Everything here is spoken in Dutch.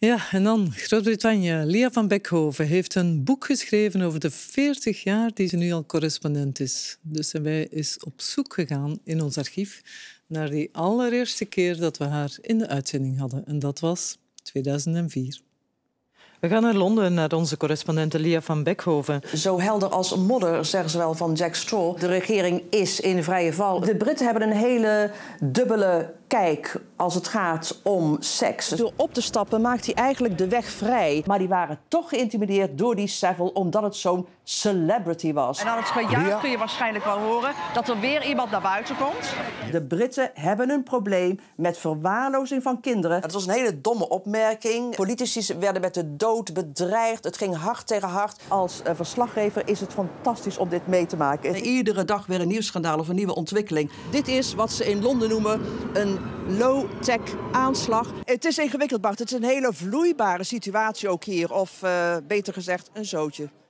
Ja, en dan Groot-Brittannië. Lia van Beckhoven heeft een boek geschreven over de 40 jaar die ze nu al correspondent is. Dus wij is op zoek gegaan in ons archief naar die allereerste keer dat we haar in de uitzending hadden. En dat was 2004. We gaan naar Londen, naar onze correspondente Lia van Beckhoven. Zo helder als modder, zeggen ze wel van Jack Straw. De regering is in vrije val. De Britten hebben een hele dubbele kijk als het gaat om seks. Door op te stappen maakt hij eigenlijk de weg vrij. Maar die waren toch geïntimideerd door die Savile omdat het zo'n celebrity was. En aan het gejuich kun je waarschijnlijk wel horen dat er weer iemand naar buiten komt. De Britten hebben een probleem met verwaarlozing van kinderen. Het was een hele domme opmerking. Politici werden met de dood bedreigd. Het ging hard tegen hard. Als verslaggever is het fantastisch om dit mee te maken. Iedere dag weer een nieuw schandaal of een nieuwe ontwikkeling. Dit is wat ze in Londen noemen een low-tech aanslag. Het is ingewikkeld, Bart. Het is een hele vloeibare situatie ook hier. Of beter gezegd, een zootje.